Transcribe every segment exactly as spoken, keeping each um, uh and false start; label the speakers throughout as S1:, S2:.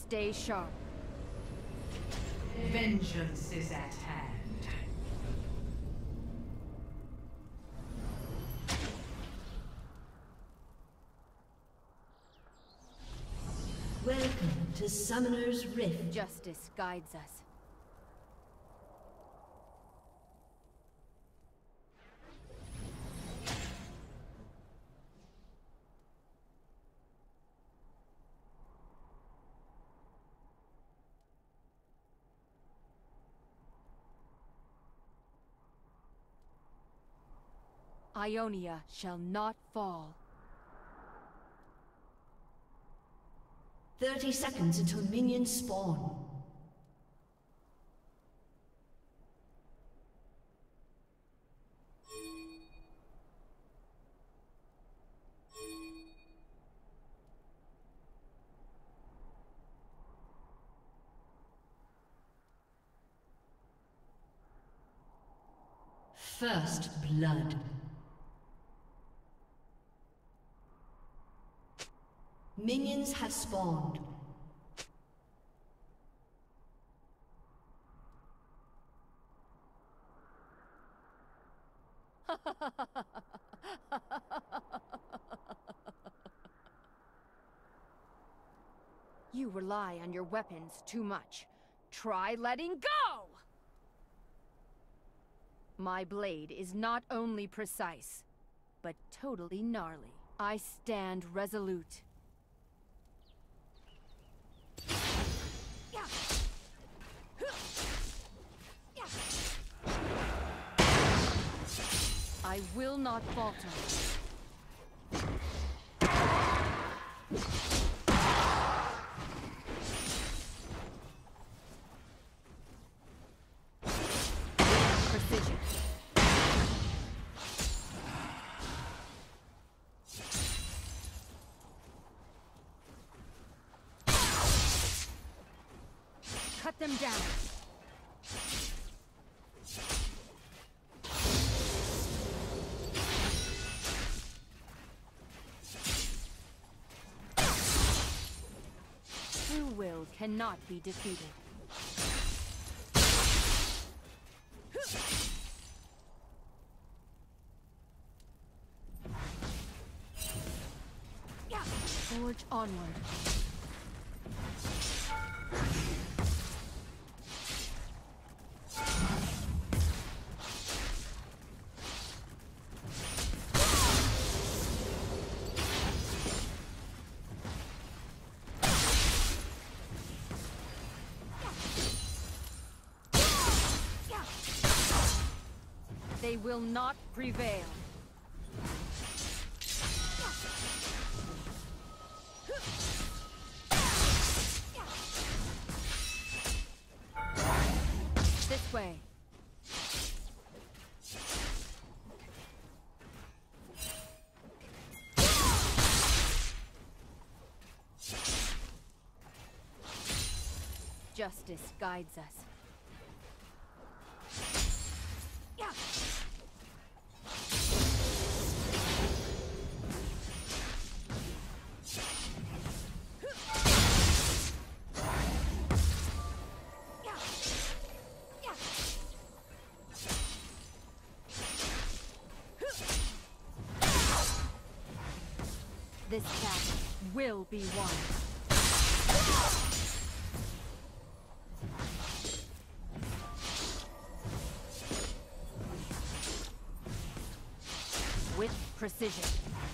S1: Stay sharp.
S2: Vengeance is at hand.
S3: Welcome to Summoner's Rift.
S1: Justice guides us. Ionia shall not fall.
S3: Thirty seconds until minions spawn. First blood. Minions have spawned.
S1: You rely on your weapons too much. Try letting go! My blade is not only precise, but totally gnarly. I stand resolute. I will not falter. Precision. Cut them down. True will cannot be defeated. Forge onward. They will not prevail. This way. Justice guides us. This battle will be won. With precision.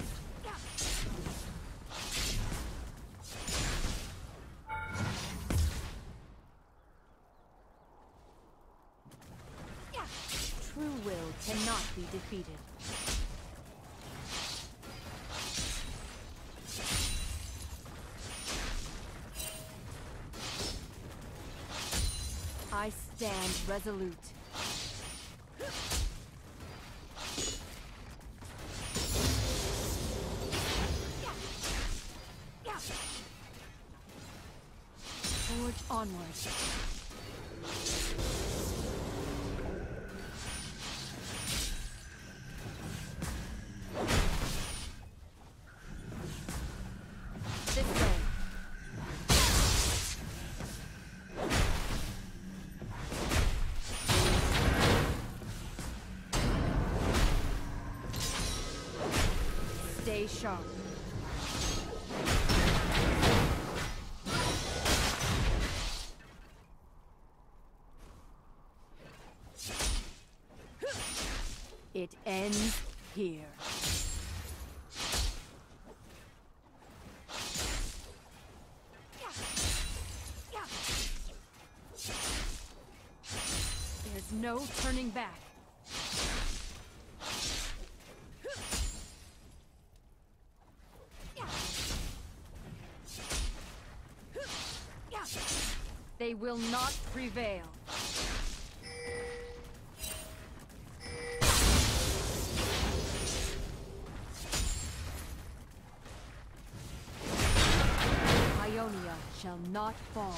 S1: True will cannot be defeated. I stand resolute. Forge onward. This way. Stay sharp. It ends here. There's no turning back. They will not prevail. Ionia shall not fall.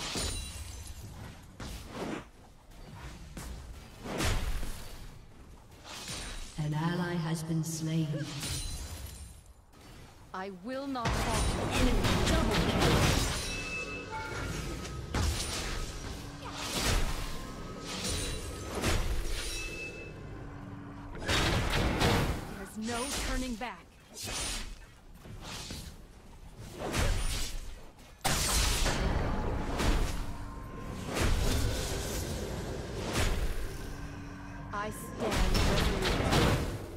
S3: An ally has been slain.
S1: I will not fall.
S3: Enemy double kill.
S1: There's no turning back. I stand resolute.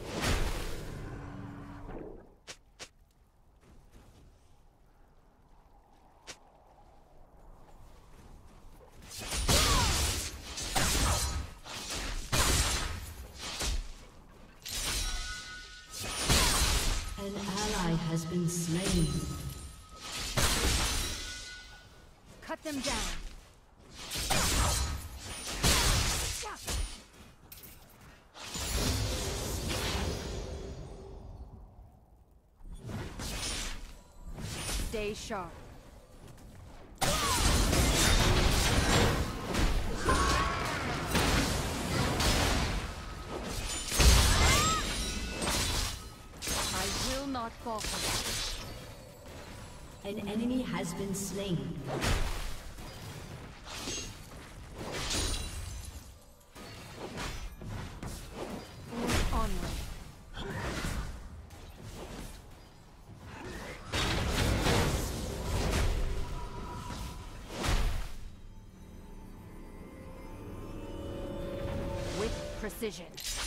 S3: An ally has been slain.
S1: Cut them down. Stay sharp. I will not fall for that.
S3: An enemy has been slain.
S1: Onward. With precision.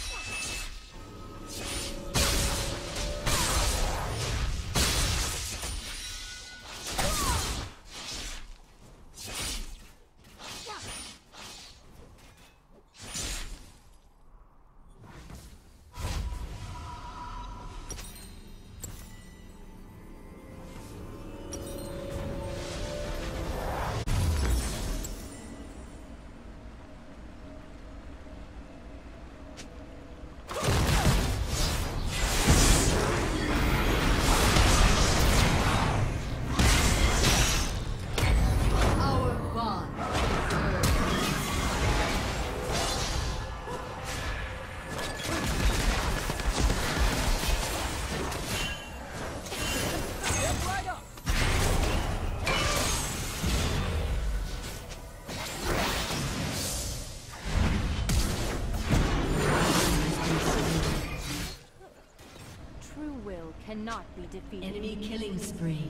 S1: Cannot be defeated.
S3: Enemy killing spree.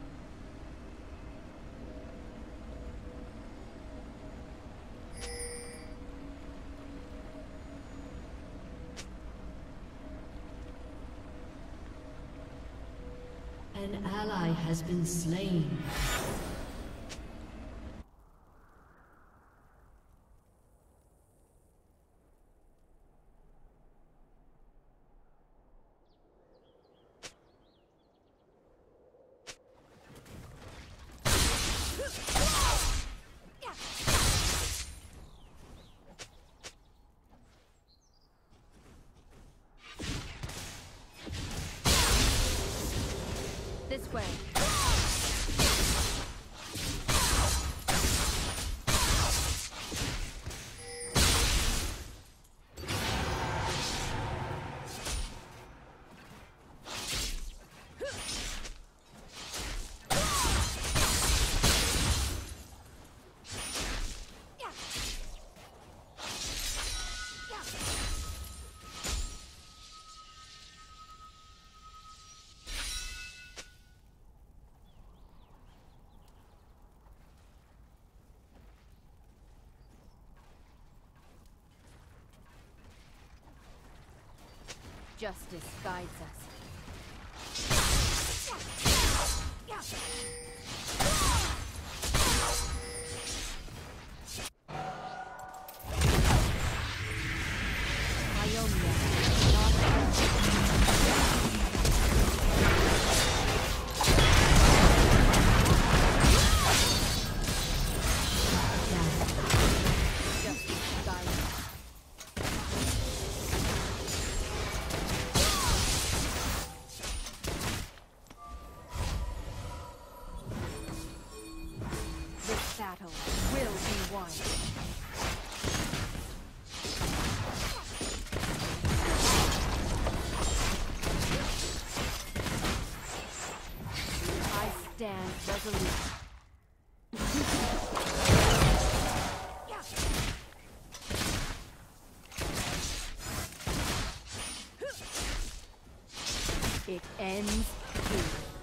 S3: An ally has been slain.
S1: This way. Justice guides us. Ionia, battle will be won. I stand resolute. It ends here.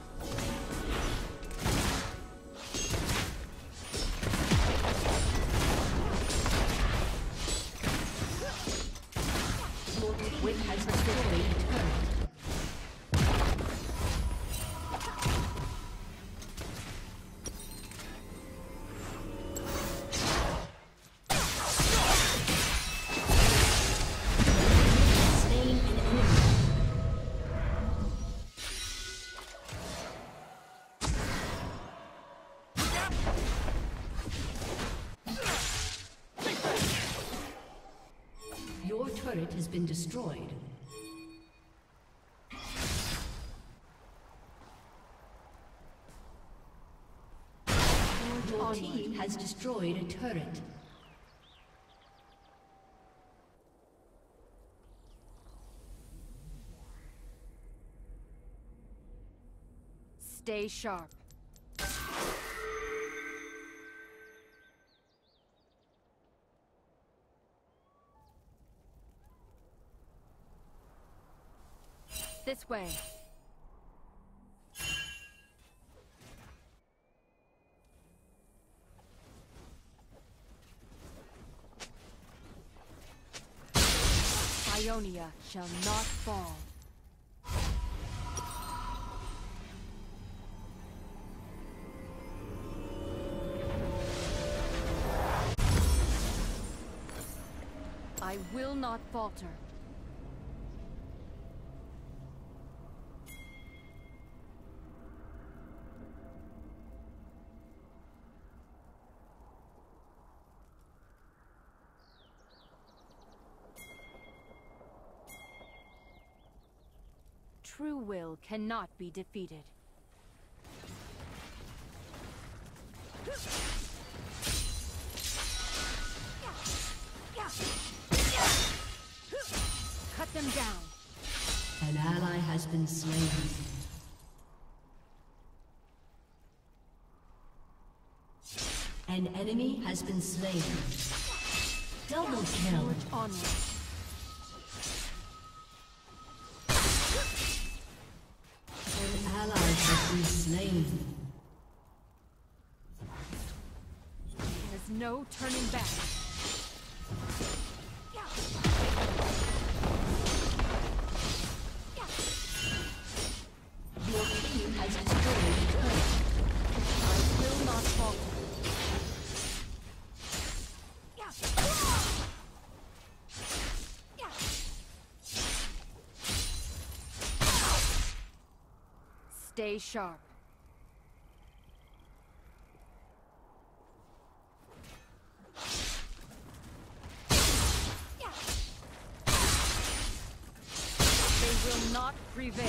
S3: Your turret has been destroyed. Your team has destroyed a turret.
S1: Stay sharp. This way. Ionia shall not fall. I will not falter. True will cannot be defeated. Cut them down.
S3: An ally has been slain. An enemy has been slain. Double kill.
S1: Onward.
S3: An ally has been slain.
S1: There's no turning back.
S3: Your team has destroyed a turret.
S1: I will not falter. Stay sharp. They will not prevail.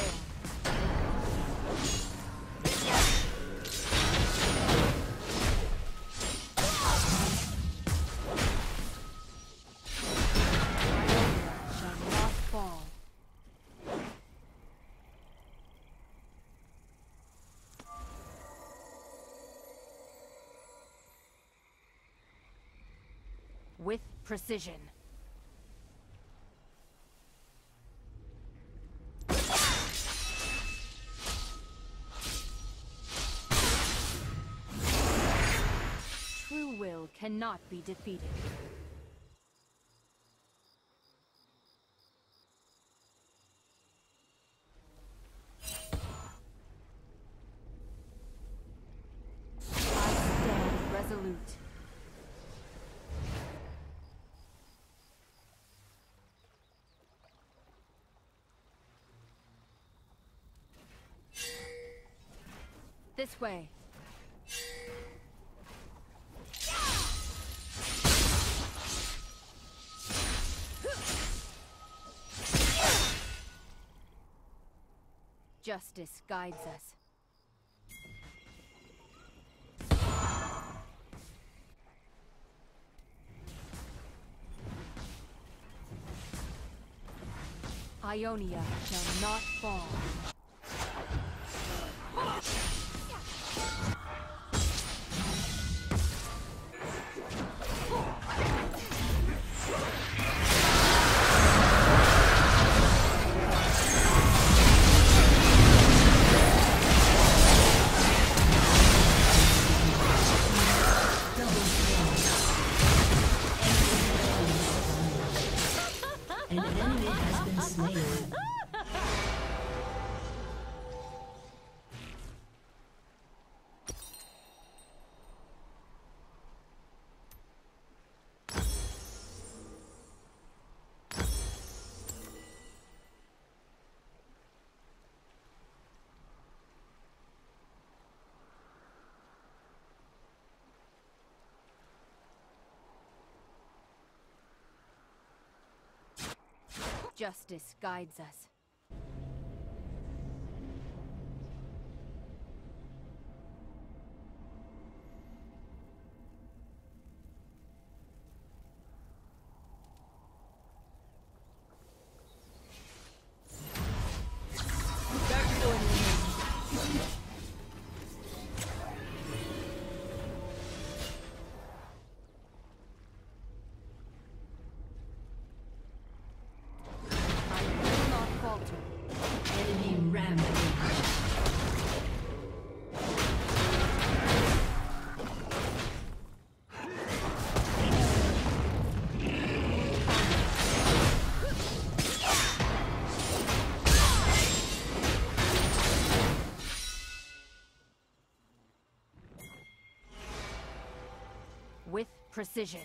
S1: Shall not fall. With precision. True will cannot be defeated.
S3: An
S1: resolute. This way. Justice guides us. Ionia shall not fall.
S3: An enemy has been slain.
S1: Justice guides us.
S3: Enemy rampage.
S1: With precision.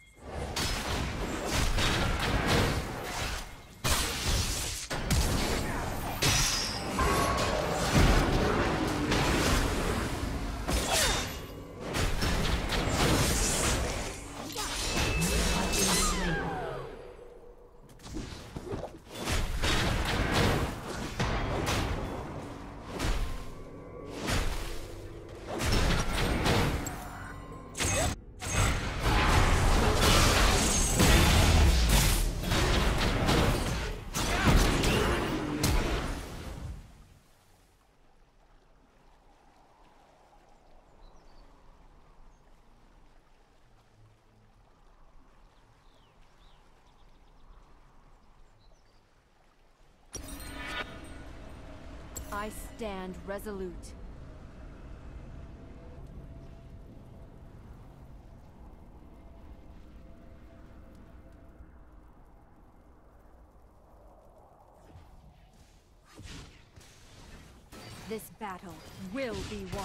S1: I stand resolute. This battle will be won.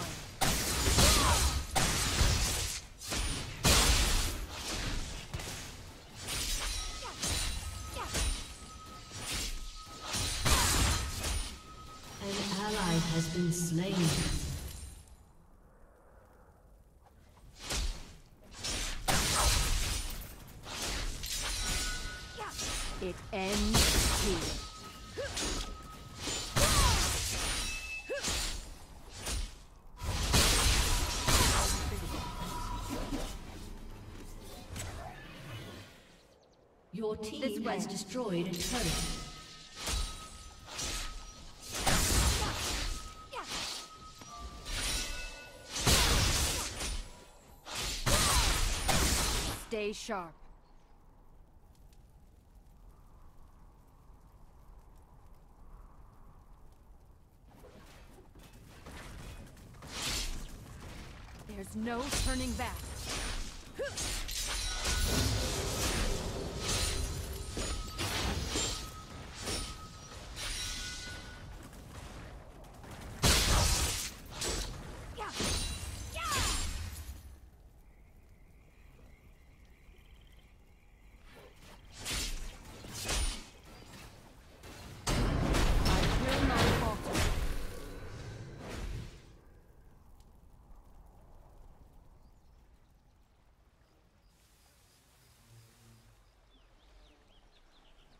S3: Has been slain.
S1: It ends here.
S3: Your team has destroyed a turret.
S1: Stay sharp. There's no turning back.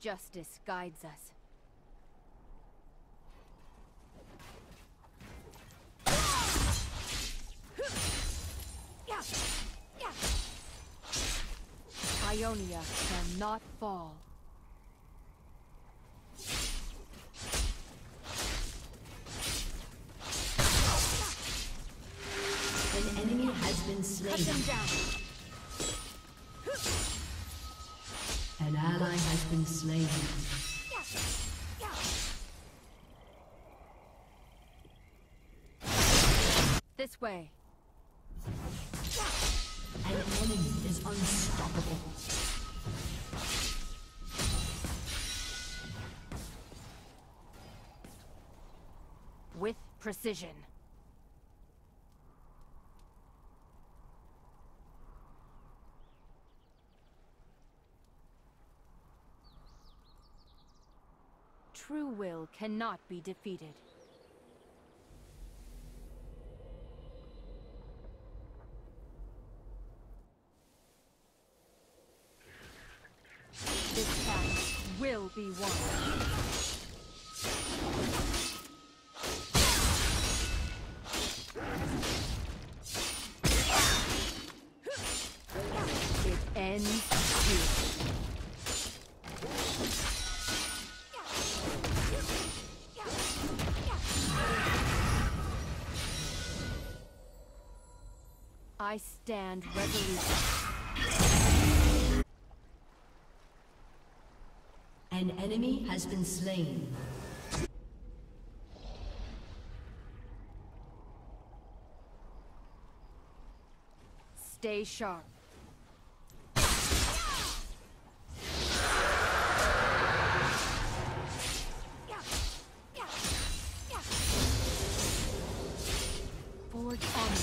S1: justice guides us. Ionia shall not fall.
S3: An enemy has been slain.
S1: Cut them down.
S3: An ally has been slain.
S1: This way.
S3: An enemy is unstoppable.
S1: With precision. True will cannot be defeated. This task will be won. It ends here. I stand resolute.
S3: An enemy has been slain.
S1: Stay sharp. Forge onward.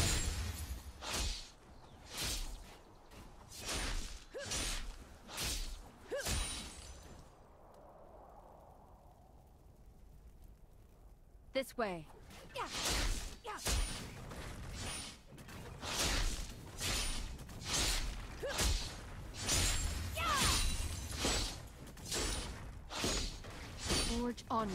S1: This way. Forge onward.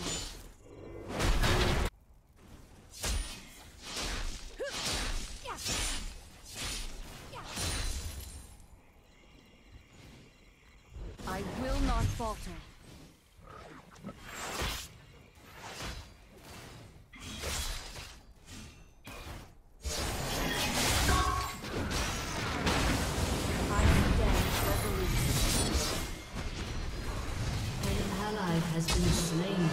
S1: I will not falter.
S3: Has been slain.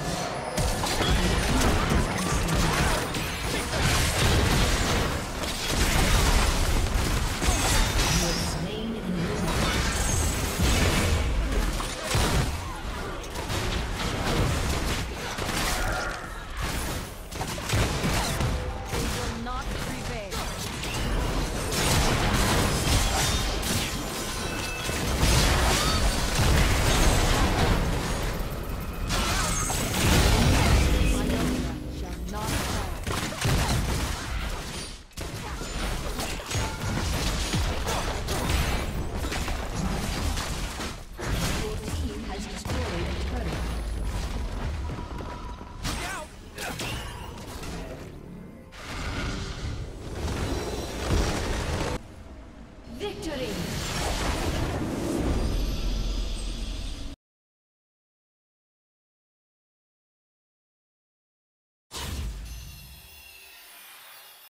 S1: Not